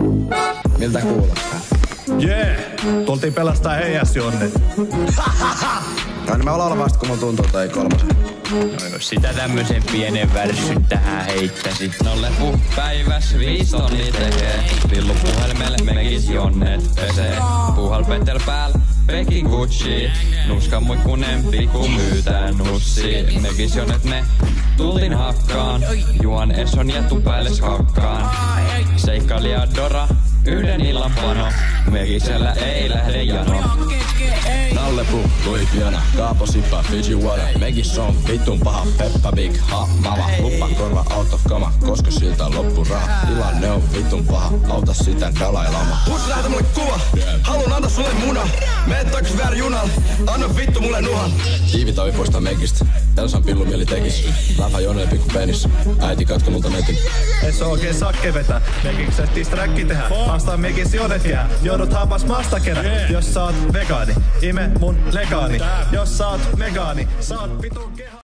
Miltä kuulostaa? Tultiin pelastaa heijäs Jonne. No niin mä ollaan vasta, kun mun tuntuu toi kolmosen. No jos sitä tämmösen pienen värssyn tähän heittäsit. No lepu päiväs 5 tonni tekee. Pillu puhelimelle mekis Jonnet pesee. Puhal petel pääl, peki Gucci. Nuska muikkunen pikku myytään nussi. Mekis Jonnet ne tultin hakkaan. Juon Esson jättu päälle hakkaan. Seikkailija Dora, yhden illan pano. Mekisellä ei lähde jano. Nallepu, Louis Piana, Kaapo Sippa, Fiji Water. Megis on vitun paha, Peppa Big, ha, mava. Luppa korva, autokama, koska siltä loppu raha. Tilanne on vitun paha, auta sitä Dalai Lama. Huus lähetä mulle kuva, haluun antaa sulle muna. Meet takas väärä junal, anna vittu mulle nuhan. Tiivitavi poistaa Megistä, Elsan pillumieli tekis. Läpä Jonelle pikku penis, äiti katko multa netin. Ei se oikein sakke vetä, Megikset tisträkki tehdä. Haastaa Megis Jonnet jää, joudut haapas mastakerä. Jos sä oot vegaani, ime mun legaani. Jos sä oot vegaani, sä oot vitun keha.